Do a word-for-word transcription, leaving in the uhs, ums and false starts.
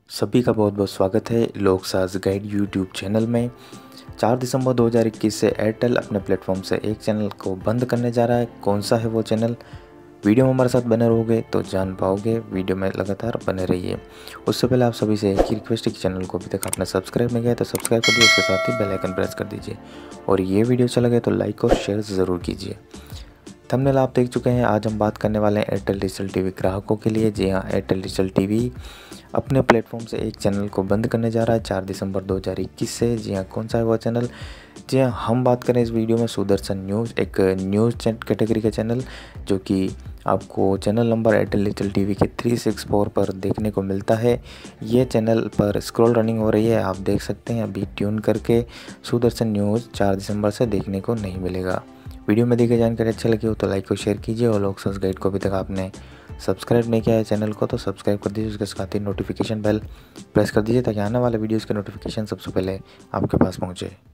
सभी का बहुत बहुत स्वागत है लोक साज गाइड यूट्यूब चैनल में। चार दिसंबर दो हज़ार इक्कीस से एयरटेल अपने प्लेटफॉर्म से एक चैनल को बंद करने जा रहा है। कौन सा है वो चैनल, वीडियो में हमारे साथ बने रहोगे तो जान पाओगे। वीडियो में लगातार बने रहिए। उससे पहले आप सभी से एक ही रिक्वेस्ट है कि चैनल को अभी तक आपने सब्सक्राइब नहीं किया तो सब्सक्राइब कर दीजिए, उसके साथ ही बेल आइकन प्रेस कर दीजिए और ये वीडियो अच्छा लगे तो लाइक और शेयर ज़रूर कीजिए। थंबनेल आप देख चुके हैं। आज हम बात करने वाले हैं एयरटेल डिजिटल टीवी ग्राहकों के लिए। जी हाँ, एयरटेल डिजिटल टीवी अपने प्लेटफॉर्म से एक चैनल को बंद करने जा रहा है चार दिसंबर दो हज़ार इक्कीस से। जी हाँ, कौन सा है वो चैनल? जी हाँ, हम बात करें इस वीडियो में सुदर्शन न्यूज़, एक न्यूज़ कैटेगरी का चैनल जो कि आपको channel number Airtel digital TV के तीन सौ चौंसठ पर देखने को मिलता है। ये चैनल पर स्क्रॉल रनिंग हो रही है, आप देख सकते हैं। अभी ट्यून करके सुदर्शन न्यूज़ चार दिसंबर से देखने को नहीं मिलेगा। वीडियो में दी गई जानकारी अच्छी लगी हो तो लाइक और शेयर कीजिए और लोक साज गाइड को अभी तक आपने सब्सक्राइब नहीं किया है चैनल को तो सब्सक्राइब कर दीजिए, उसके साथ ही नोटिफिकेशन बेल प्रेस कर दीजिए ताकि आने वाले वीडियोज़ के नोटिफिकेशन सबसे पहले आपके पास पहुँचे।